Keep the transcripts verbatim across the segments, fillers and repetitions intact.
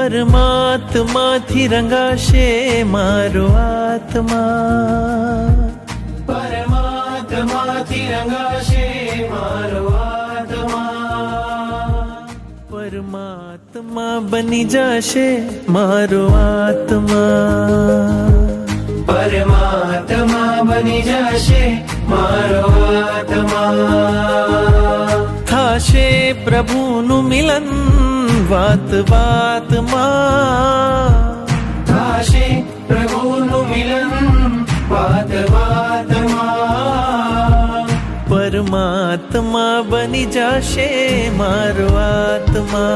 परमात्मा थी रंगाशे मारो आत्मा, परमात्मा थी रंगाशे मारो आत्मा, परमात्मा बनी जाशे मारो आत्मा, परमात्मा बनी जाशे मारो आत्मा। थाशे प्रभुनु मिलन वात वात मां, थाशे प्रभुनु मिलन वात वात मां, परमात्मा बनी जाशे मारो आत्मा,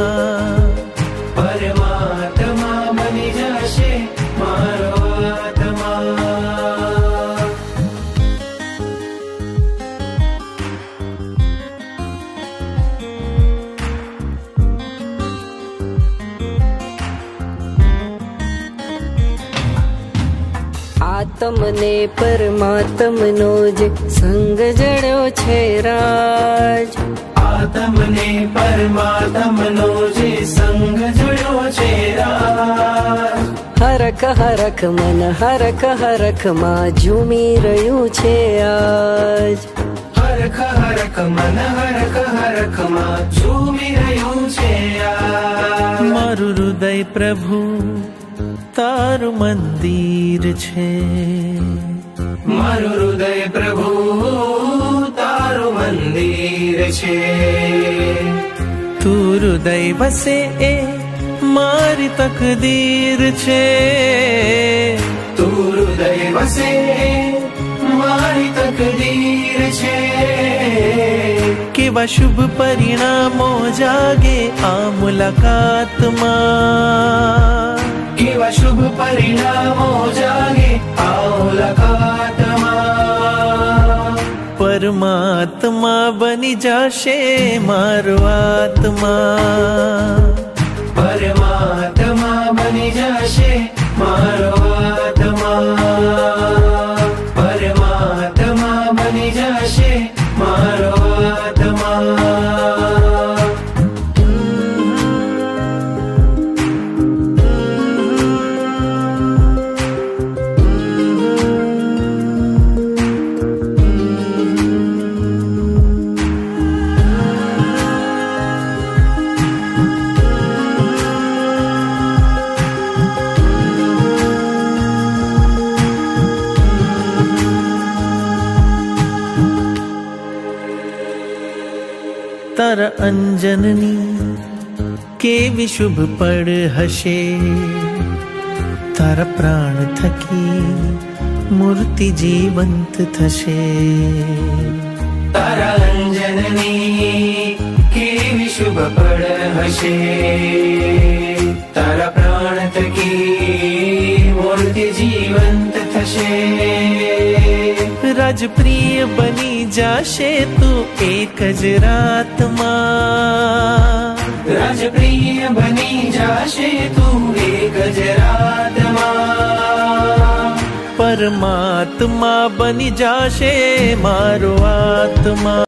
परमात्मा बनी जाशे मारो आत्मा। आत्मने परमात्मनो जे संग जड़्यो छे राज, आत्मने परमात्मनो जे संग जड़्यो छे राज। हरख हरख मन हरख हरख मां झूमी रह्यु छे आज, हरख हरख मन हरख हरख मां झूमी रह्यु छे आज। मारू हृदय प्रभु तारु मंदिर छे, मारू हृदय प्रभु तारु मंदिर छे, तू हृदय वसे ए मारी तकदीर छे, तू हृदय वसे ए मारी तकदीर छे। केवा शुभ परिणामो जागे आ मुलाकात मां, केवा शुभ परिणामो जागे आ मुलाकात मां, परमात्मा बनी जाशे मारो आत्मा, परमात्मा बनी जाशे मारो आत्मा, परमात्मा बनी जाशे मारो आत्मा। तारा अंजननी केवी शुभ पड़ हशे, तारा प्राण थकी मूर्ति जीवंत थशे, तारा अंजननी केवी शुभ पड़ हशे, तारा प्राण थकी मूर्ति जीवंत थशे। राजप्रिय बनी जाशे तू एक ज रात मां, राजप्रिय बनी जाशे तू एक ज रात मां, परमात्मा बनी जाशे मारो आत्मा।